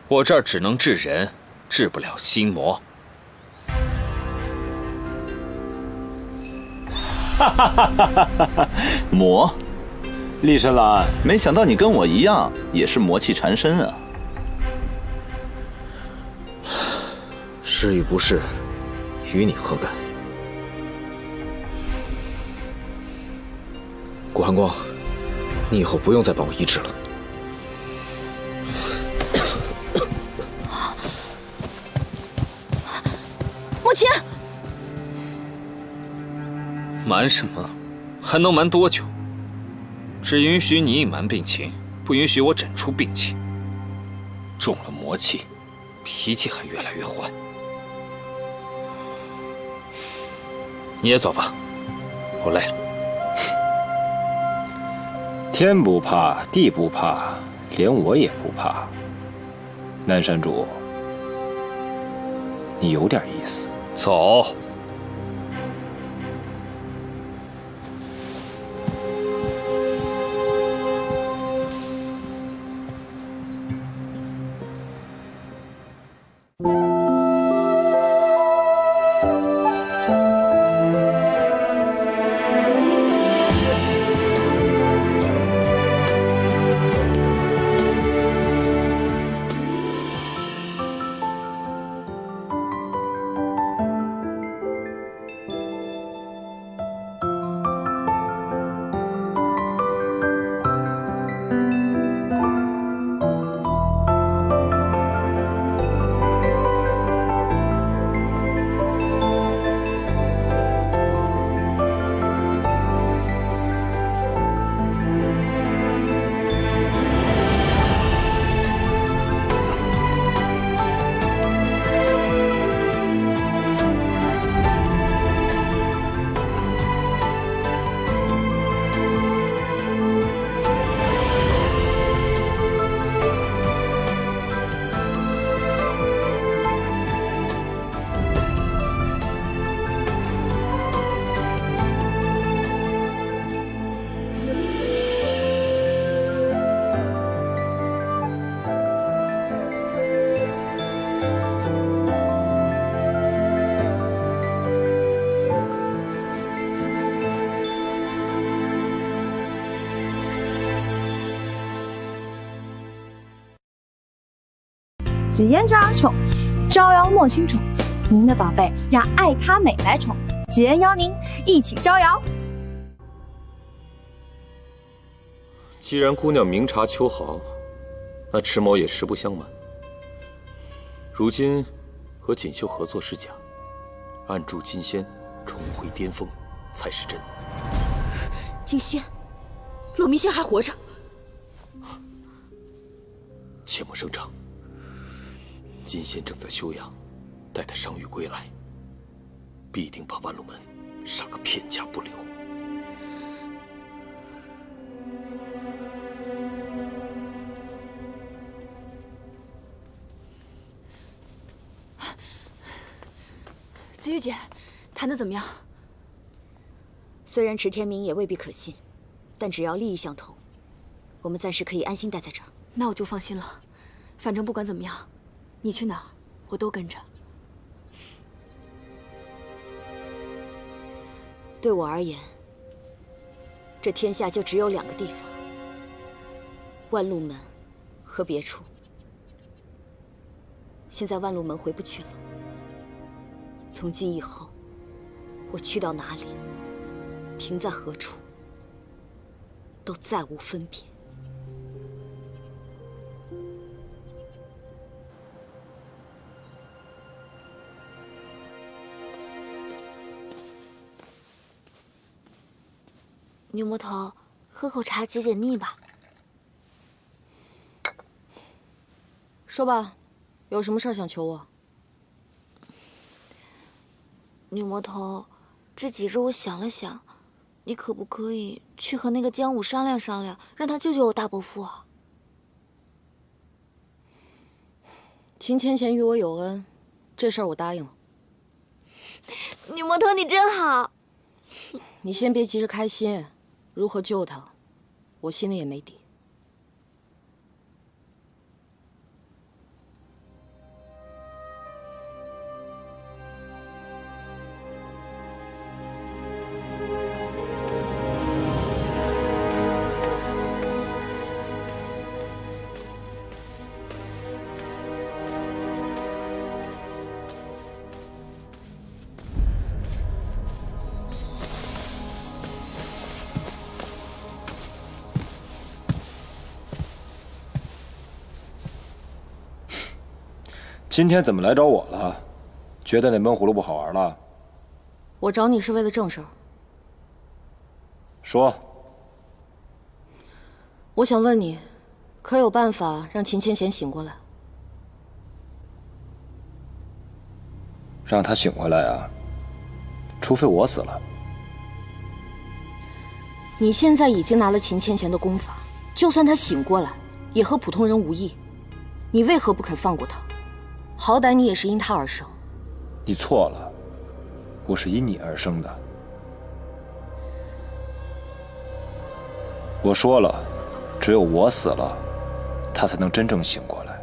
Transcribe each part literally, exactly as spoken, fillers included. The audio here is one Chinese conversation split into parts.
我这儿只能治人，治不了心魔。 哈哈哈哈哈哈！魔，厉神郎，没想到你跟我一样，也是魔气缠身啊。 是与不是，与你何干？顾寒光，你以后不用再帮我医治了。 母亲， 瞒什么？还能瞒多久？只允许你隐瞒病情，不允许我诊出病情。中了魔气，脾气还越来越坏。你也走吧，我累了。 天不怕地不怕，连我也不怕。南山主，你有点意思。 走。 紫嫣招摇宠，招摇莫轻宠。您的宝贝让爱她美来宠，紫嫣邀您一起招摇。 既然姑娘明察秋毫，那迟某也实不相瞒。如今和锦绣合作是假，暗助金仙重回巅峰才是真。 金仙，陆明仙还活着？ 切莫声张。 金仙正在休养，待他伤愈归来，必定把万路门杀个片甲不留。 子玉姐，谈得怎么样？虽然池天明也未必可信，但只要利益相同，我们暂时可以安心待在这儿。 那我就放心了。反正不管怎么样。 你去哪儿，我都跟着。 对我而言，这天下就只有两个地方：万路门和别处。现在万路门回不去了，从今以后，我去到哪里，停在何处，都再无分别。 女魔头，喝口茶解解腻吧。 说吧，有什么事儿想求我？ 女魔头，这几日我想了想，你可不可以去和那个江武商量商量，让他救救我大伯父啊？ 秦千贤与我有恩，这事儿我答应了。 女魔头，你真好。 你先别急着开心。 如何救他，我心里也没底。 今天怎么来找我了？觉得那闷葫芦不好玩了？ 我找你是为了正事儿。 说。 我想问你，可有办法让秦千贤醒过来？ 让他醒回来啊？除非我死了。 你现在已经拿了秦千贤的功法，就算他醒过来，也和普通人无异。你为何不肯放过他？好歹你也是因他而生。 你错了，我是因你而生的。我说了，只有我死了，他才能真正醒过来。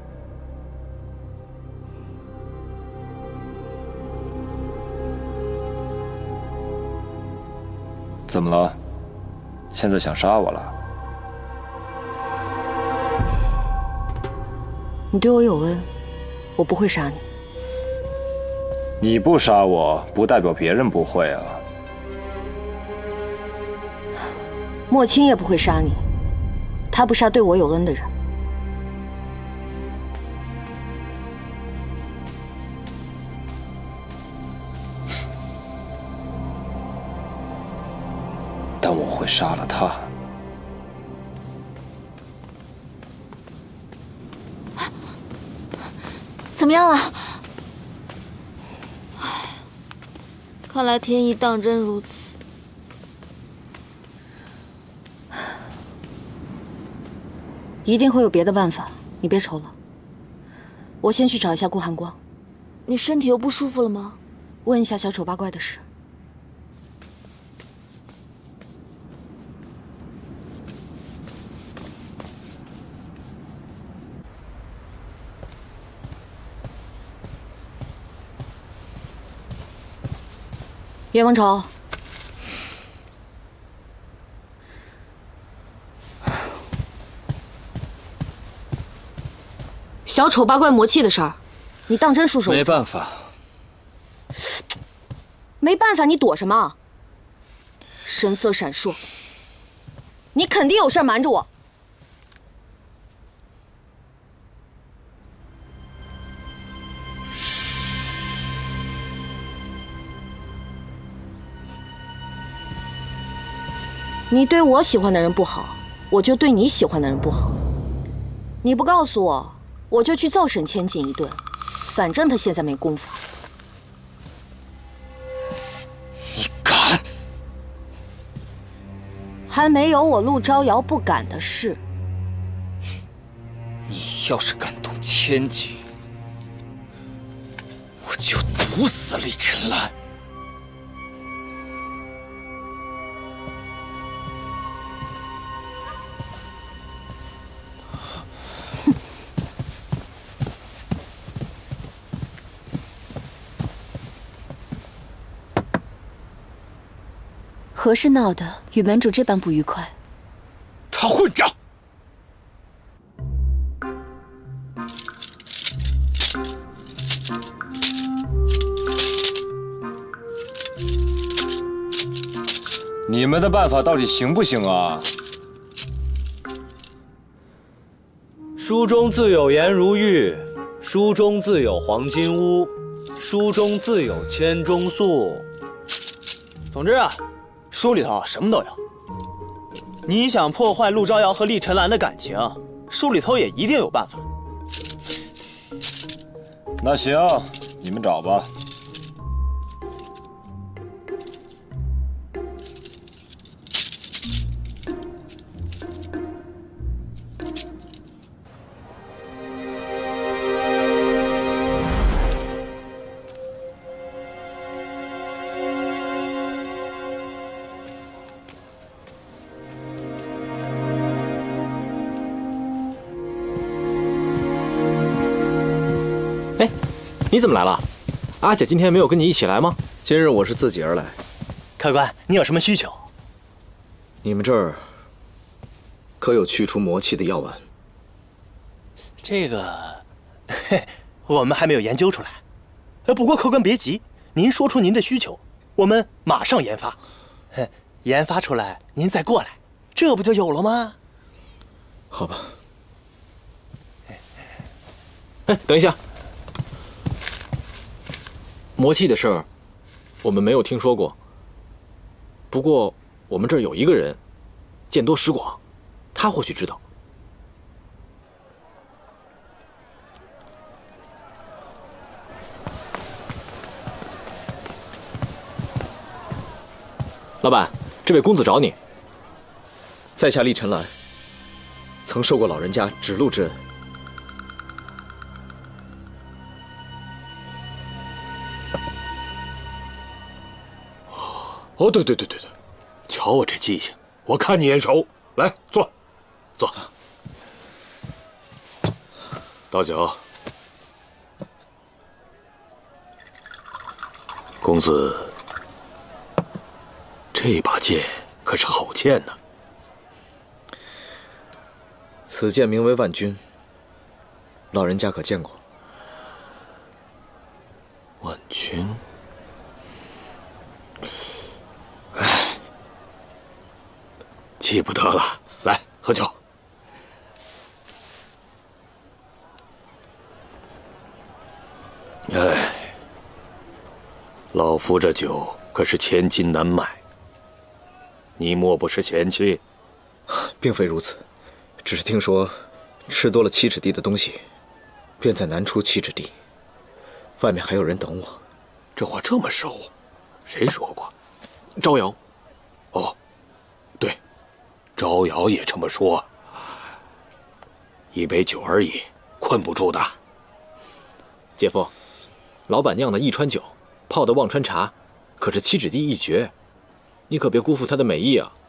怎么了？现在想杀我了？ 你对我有恩，我不会杀你。 你不杀我，不代表别人不会啊。 莫青也不会杀你，他不杀对我有恩的人。 但我会杀了他。 怎么样了？唉，看来天意当真如此。 一定会有别的办法，你别愁了。我先去找一下顾寒光。 你身体又不舒服了吗？ 问一下小丑八怪的事。叶王朝，小丑八怪魔气的事儿，你当真束手无策？ 没办法， 没办法，你躲什么？神色闪烁，你肯定有事瞒着我。你对我喜欢的人不好，我就对你喜欢的人不好。你不告诉我，我就去揍沈千锦一顿，反正他现在没功法。 你敢？ 还没有我陆招摇不敢的事。 你要是敢动千锦，我就毒死厉晨兰。 何事闹得与门主这般不愉快？ 他混账！ 你们的办法到底行不行啊？ 书中自有颜如玉，书中自有黄金屋，书中自有千钟粟。 总之啊，书里头什么都有。你想破坏陆招摇和厉晨兰的感情，书里头也一定有办法。 那行，你们找吧。 哎，你怎么来了？阿姐今天没有跟你一起来吗？ 今日我是自己而来。 客官，你有什么需求？ 你们这儿可有驱除魔气的药丸？ 这个，嘿，我们还没有研究出来。呃，不过客官别急，您说出您的需求，我们马上研发。嘿，研发出来您再过来，这不就有了吗？ 好吧。 哎，等一下， 魔气的事儿，我们没有听说过。不过我们这儿有一个人，见多识广，他或许知道。老板，这位公子找你。在下厉晨兰，曾受过老人家指路之恩。 哦，对对对对对，瞧我这记性，我看你眼熟。来，坐，坐。倒酒。公子，这把剑可是好剑呢。 此剑名为万钧，老人家可见过？ 万钧。记不得了，来喝酒。哎，老夫这酒可是千金难买，你莫不是嫌弃？ 并非如此，只是听说吃多了七尺地的东西，便在难出七尺地。外面还有人等我。 这话这么熟，谁说过？ 招摇。 哦，对。招摇也这么说，一杯酒而已，困不住的。 姐夫，老板酿的益川酒，泡的忘川茶，可是七指地一绝，你可别辜负他的美意啊！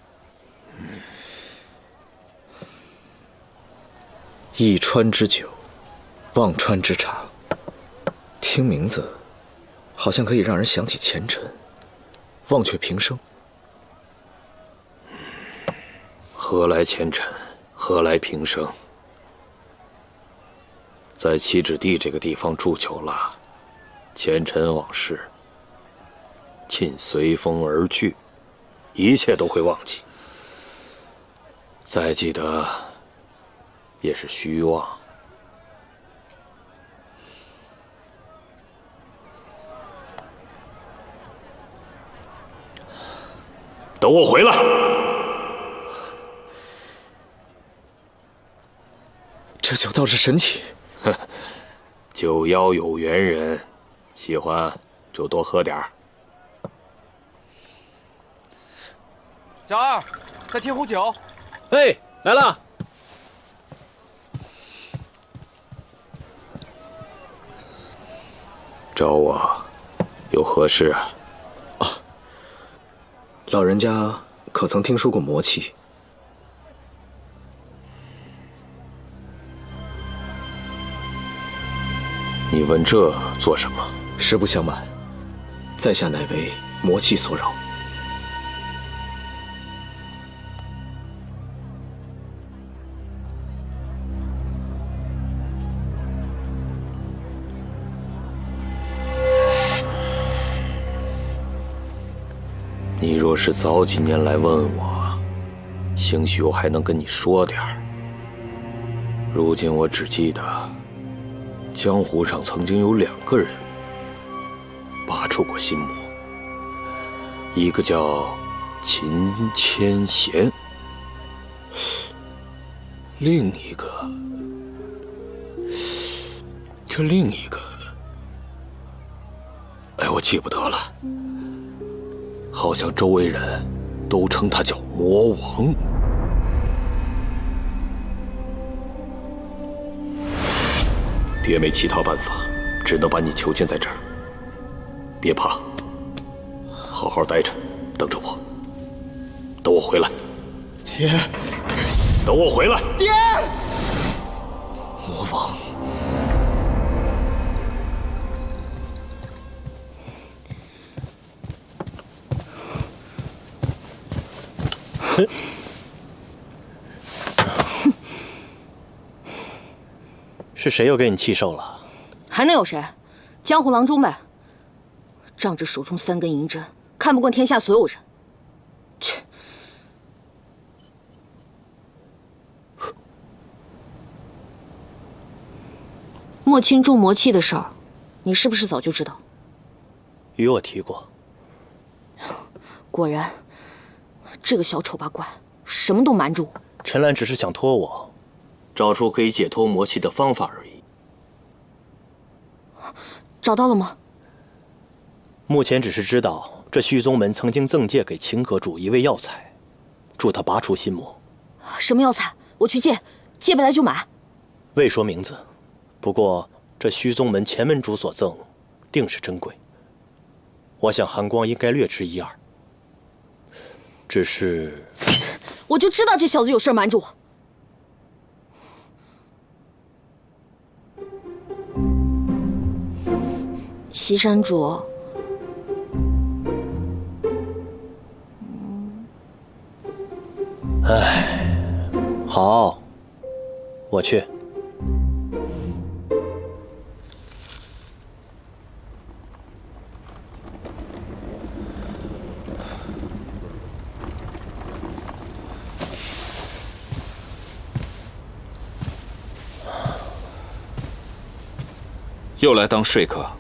益川之酒，忘川之茶，听名字，好像可以让人想起前尘，忘却平生。 何来前尘，何来平生？在七指地这个地方住久了，前尘往事尽随风而去，一切都会忘记。再记得，也是虚妄。等我回来。 这酒倒是神奇。 酒妖有缘人，喜欢就多喝点儿。 小二，再添壶酒。 哎，来了。 找我有何事啊？ 啊，老人家可曾听说过魔气？ 你问这做什么？ 实不相瞒，在下乃为魔气所扰。 你若是早几年来问我，兴许我还能跟你说点儿。如今我只记得，江湖上曾经有两个人拔出过心魔，一个叫秦千贤，另一个，这另一个，哎，我记不得了。好像周围人都称他叫魔王。爹没其他办法，只能把你囚禁在这儿。别怕，好好待着，等着我。等我回来。 爹， 等我回来。 爹，魔王。 哼！是谁又给你气受了？ 还能有谁？江湖郎中呗。仗着手中三根银针，看不惯天下所有人。切！莫青中魔气的事儿，你是不是早就知道？ 与我提过。 果然，这个小丑八怪什么都瞒住我。 陈兰只是想托我，找出可以解脱魔气的方法而已。 找到了吗？ 目前只是知道这虚宗门曾经赠借给秦阁主一味药材，助他拔除心魔。 什么药材？我去借，借不来就买。 未说名字，不过这虚宗门前门主所赠，定是珍贵。我想寒光应该略知一二。只是， 我就知道这小子有事瞒着我。西山主， 唉，好，我去。 又来当说客。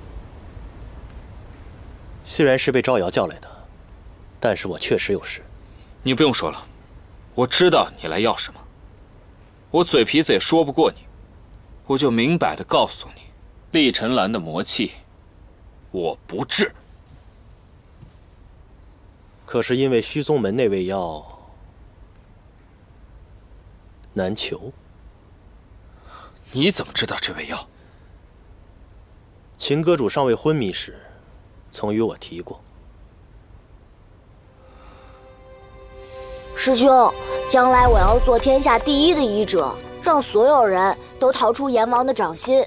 虽然是被招摇叫来的，但是我确实有事。 你不用说了，我知道你来要什么。我嘴皮子也说不过你，我就明摆的告诉你，厉尘兰的魔气，我不治。 可是因为虚宗门那味药难求。 你怎么知道这味药？ 秦阁主尚未昏迷时，曾与我提过。 师兄，将来我要做天下第一的医者，让所有人都逃出阎王的掌心。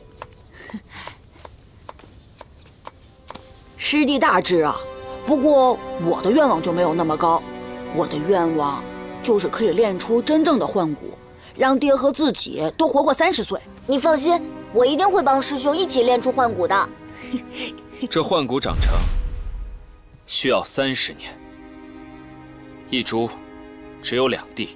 师弟大志啊！不过我的愿望就没有那么高，我的愿望就是可以练出真正的幻骨，让爹和自己都活过三十岁。 你放心，我一定会帮师兄一起练出幻骨的。 这幻骨长成需要三十年，一株只有两滴。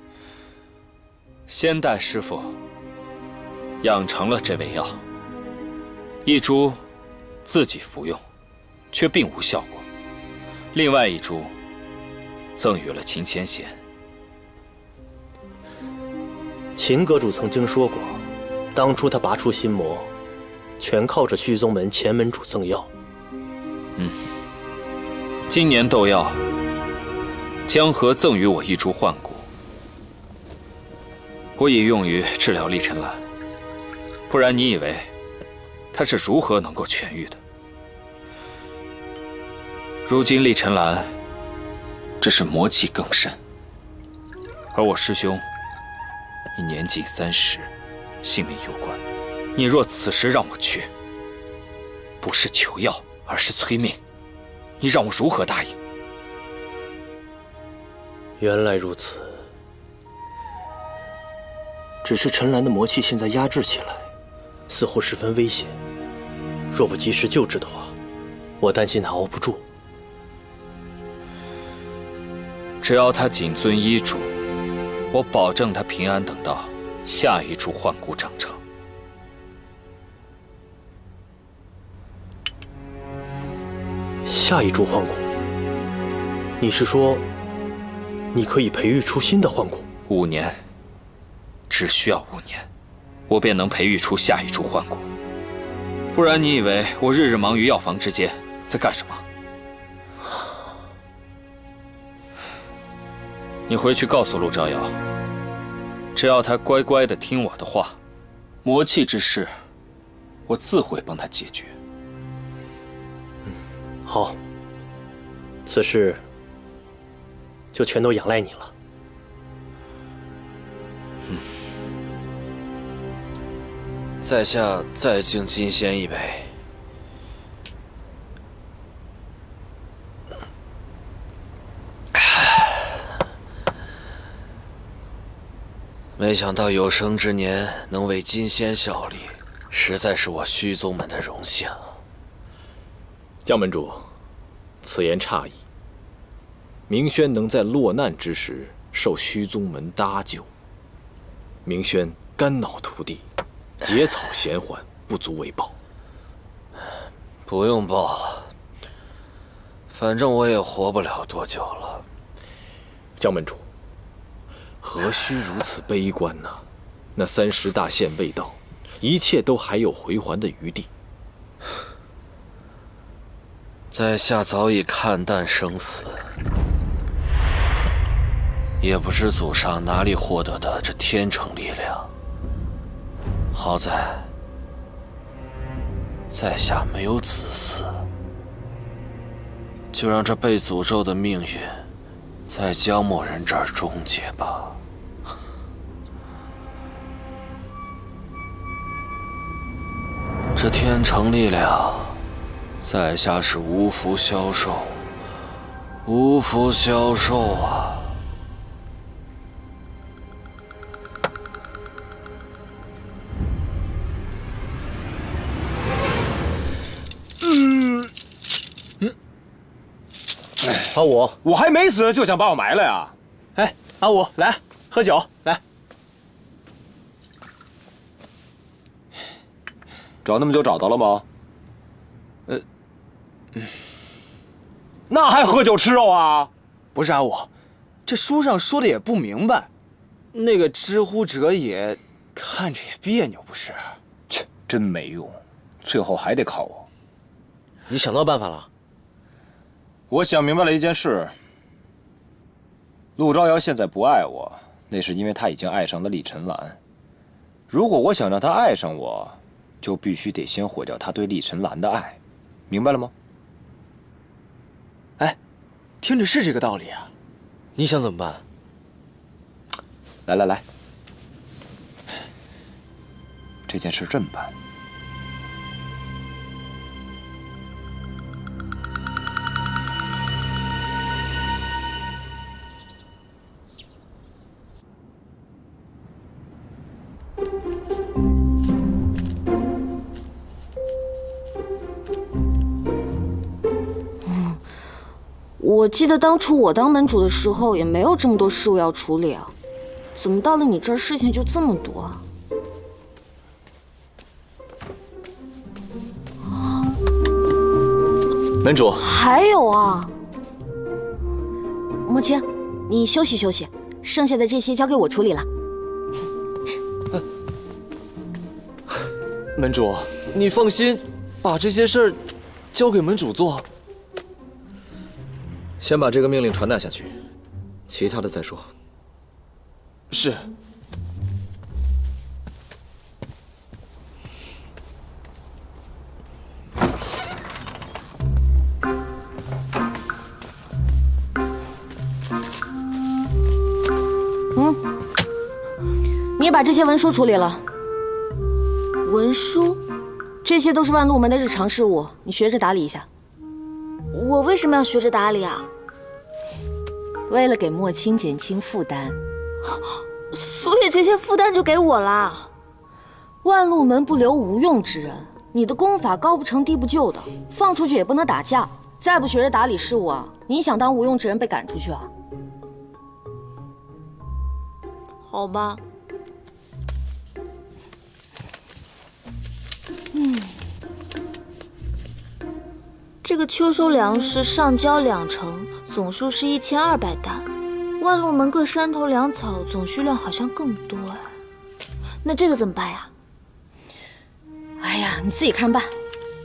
先代师傅养成了这味药，一株自己服用，却并无效果；另外一株赠予了秦千贤。 秦阁主曾经说过，当初他拔出心魔，全靠着虚宗门前门主赠药。 嗯，今年斗药，江河赠予我一株幻骨，我已用于治疗厉尘兰。不然你以为他是如何能够痊愈的？如今厉尘兰只是魔气更甚，而我师兄已年近三十，性命攸关。你若此时让我去，不是求药，而是催命，你让我如何答应？ 原来如此。只是陈兰的魔气现在压制起来，似乎十分危险。若不及时救治的话，我担心她熬不住。 只要他谨遵医嘱，我保证他平安等到下一株幻骨长成。 下一株幻骨？你是说，你可以培育出新的幻骨？ 五年，只需要五年，我便能培育出下一株幻骨。不然你以为我日日忙于药房之间在干什么？你回去告诉陆招摇，只要他乖乖的听我的话，魔气之事，我自会帮他解决。 好，此事就全都仰赖你了。 嗯，在下再敬金仙一杯。没想到有生之年能为金仙效力，实在是我虚宗门的荣幸。 江门主，此言差矣。明轩能在落难之时受虚宗门搭救，明轩肝脑涂地，结草衔环，不足为报。 不用报了， 反正我也活不了多久了。 江门主，何须如此悲观呢？那三十大限未到，一切都还有回环的余地。 在下早已看淡生死，也不知祖上哪里获得的这天成力量。好在在下没有子嗣，就让这被诅咒的命运在江某人这儿终结吧。这天成力量，在下是无福消受，无福消受啊！ 嗯嗯， 阿五， 我还没死就想把我埋了呀？ 哎，阿五，来喝酒，来。 找那么久找到了吗？呃，嗯，那还喝酒吃肉啊？ 不是阿五，这书上说的也不明白，那个知乎者也，看着也别扭，不是？ 切，真没用，最后还得靠我。 你想到办法了？ 我想明白了一件事。陆昭瑶现在不爱我，那是因为他已经爱上了厉晨兰。如果我想让他爱上我，就必须得先毁掉他对厉晨兰的爱，明白了吗？ 哎，听着是这个道理啊。 你想怎么办？ 来来来，这件事这么办。 我记得当初我当门主的时候，也没有这么多事务要处理啊，怎么到了你这儿事情就这么多啊？ 门主， 还有啊，莫青，你休息休息，剩下的这些交给我处理了。 门主，你放心，把这些事儿交给门主做。 先把这个命令传达下去，其他的再说。 是。 嗯，你也把这些文书处理了。文书，这些都是万路门的日常事务，你学着打理一下。 我为什么要学着打理啊？ 为了给莫青减轻负担， 所以这些负担就给我啦。 万路门不留无用之人，你的功法高不成低不就的，放出去也不能打架，再不学着打理事务啊，你想当无用之人被赶出去啊？ 好吧。 嗯。 这个秋收粮食上交两成，总数是一千二百担。万路门各山头粮草总需量好像更多哎，那这个怎么办呀？ 哎呀，你自己看着办。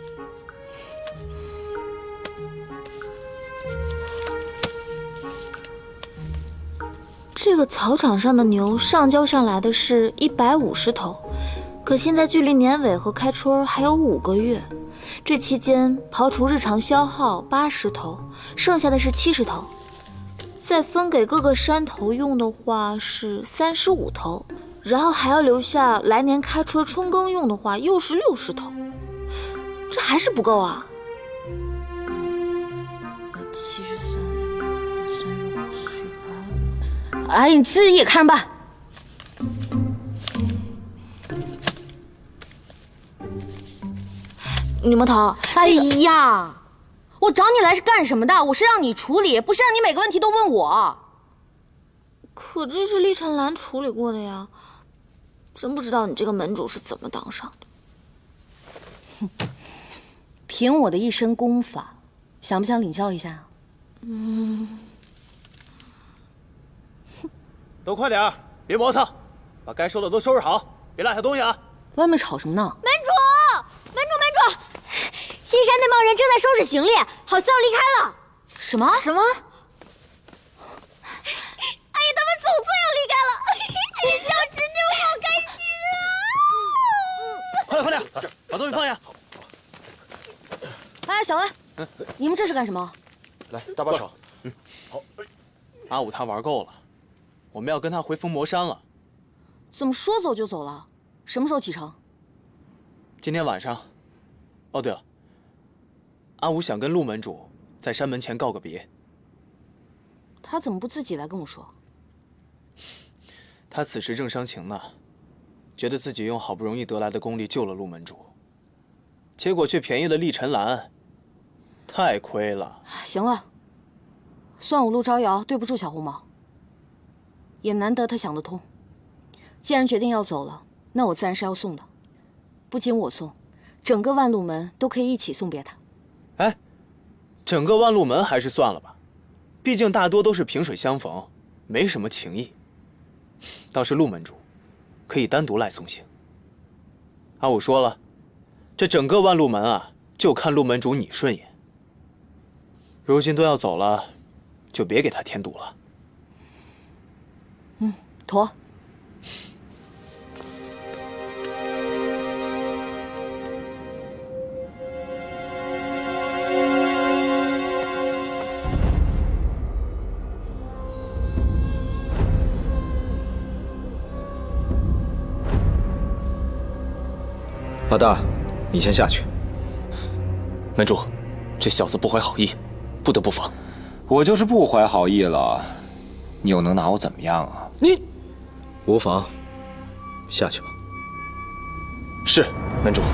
这个草场上的牛上交上来的是一百五十头，可现在距离年尾和开春还有五个月。这期间刨除日常消耗八十头，剩下的是七十头，再分给各个山头用的话是三十五头，然后还要留下来年开春春耕用的话又是六十头，这还是不够啊！ 七十三、三十五、十八，哎，你自己也看着办。 女魔头， 哎呀，我找你来是干什么的？我是让你处理，不是让你每个问题都问我。 可这是厉晨兰处理过的呀，真不知道你这个门主是怎么当上的。 哼，凭我的一身功法， 想不想领教一下？ 嗯。 都快点，别磨蹭，把该收的都收拾好，别落下东西啊！ 外面吵什么呢？ 门主，门主，门主，西山那帮人正在收拾行李，好像要离开了。 什么？ 什么？ 哎呀，他们总算要离开了！哎呀，小侄女，我好开心啊！ 快点，快点，把东西放下。 哎，小恩，嗯、你们这是干什么？ 来，搭把手。嗯，好。阿武他玩够了，我们要跟他回封魔山了。 怎么说走就走了？什么时候启程？ 今天晚上。哦，对了，阿武想跟陆门主在山门前告个别。 他怎么不自己来跟我说？ 他此时正伤情呢，觉得自己用好不容易得来的功力救了陆门主，结果却便宜了厉尘兰，太亏了。 行了，算我陆招摇对不住小红毛，也难得他想得通。既然决定要走了，那我自然是要送的。不仅我送，整个万路门都可以一起送别他。 哎，整个万路门还是算了吧，毕竟大多都是萍水相逢，没什么情谊。倒是陆门主，可以单独来送行。阿武说了，这整个万路门啊，就看陆门主你顺眼。如今都要走了，就别给他添堵了。 嗯，妥。 老大，你先下去。 门主，这小子不怀好意，不得不防。 我就是不怀好意了，你又能拿我怎么样啊？ 你无妨，下去吧。 是，门主。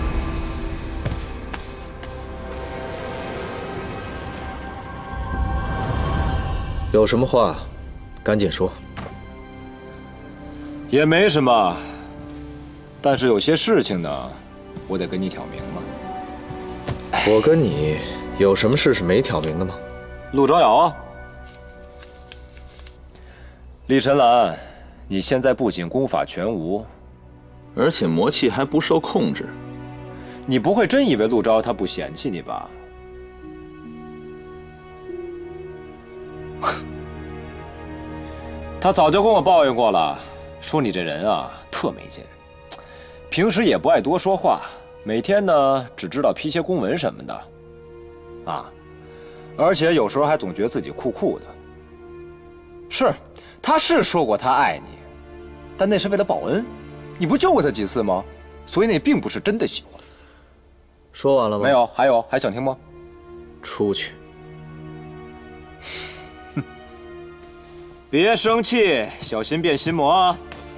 有什么话，赶紧说。 也没什么。但是有些事情呢，我得跟你挑明了。 我跟你有什么事是没挑明的吗？ 陆招摇啊，厉尘兰，你现在不仅功法全无， 而且魔气还不受控制。 你不会真以为陆招他不嫌弃你吧？他早就跟我抱怨过了，说你这人啊特没劲。平时也不爱多说话，每天呢只知道批些公文什么的，啊，而且有时候还总觉得自己酷酷的。是，他是说过他爱你，但那是为了报恩。你不救过他几次吗？所以那并不是真的喜欢。 说完了吗？ 没有，还有，还想听吗？ 出去。 哼，别生气，小心变心魔啊！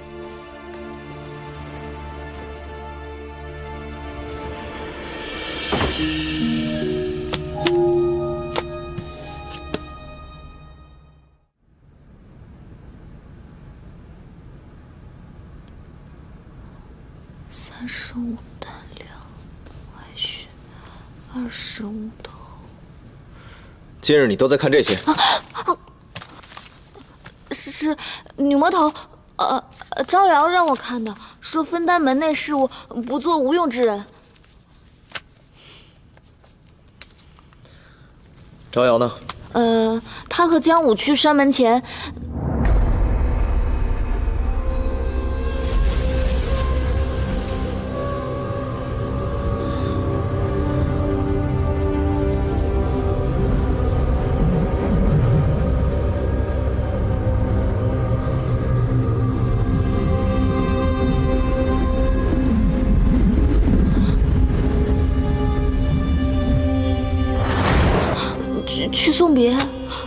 三十五担粮，外血二十五头。 今日你都在看这些？ 啊啊、是是，女魔头，呃，招摇让我看的，说分担门内事务，不做无用之人。 招摇呢？ 呃，他和江武去山门前。去送别。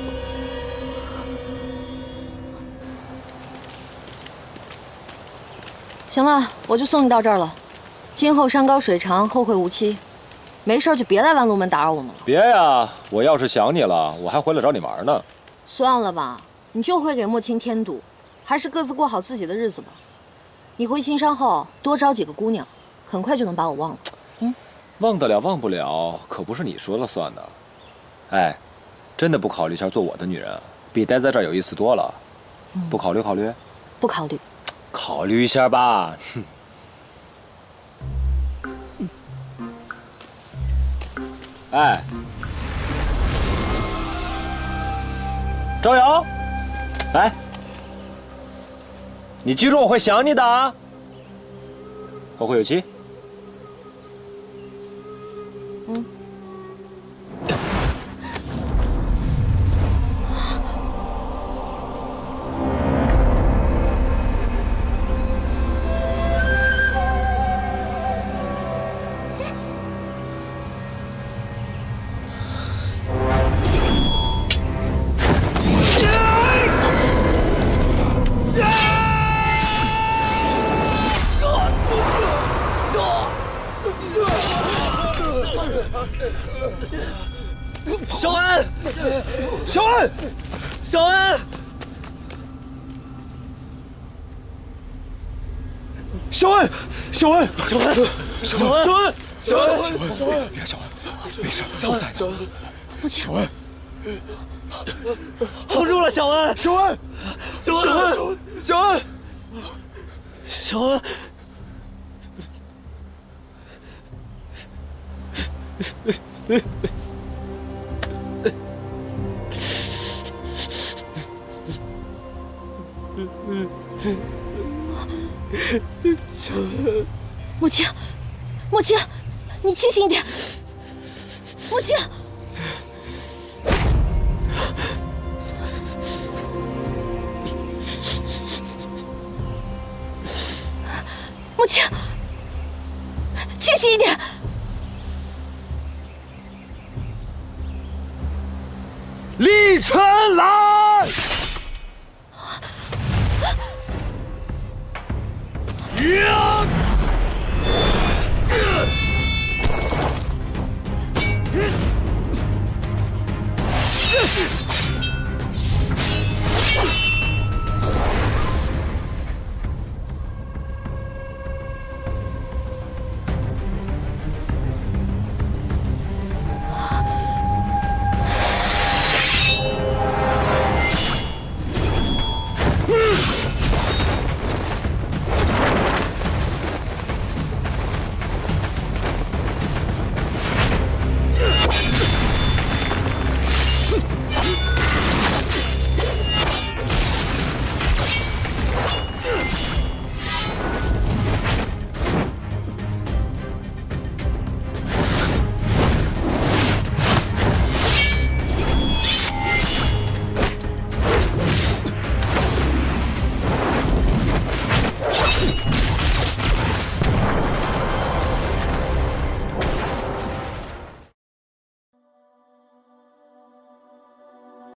行了，我就送你到这儿了。今后山高水长，后会无期。没事就别来万路门打扰我们了。 别呀，我要是想你了，我还回来找你玩呢。 算了吧，你就会给莫青添堵，还是各自过好自己的日子吧。你回新山后多找几个姑娘，很快就能把我忘了。嗯， 忘得了忘不了，可不是你说了算的。 哎，真的不考虑一下做我的女人，比待在这儿有意思多了。不考虑考虑？ 不考虑。 考虑一下吧。哼。哎，招摇，来，你记住我会想你的啊。后会有期。 嗯。 小安，小安，小安， 小安，小安， 小安，小安，小安，小安， 小安，别小安，没事，我在呢。小安， 撑住了，小安， 小安， 小安， 小安， 小安。 母亲，母亲，你清醒一点。母亲，母亲，清醒一点。 李春兰。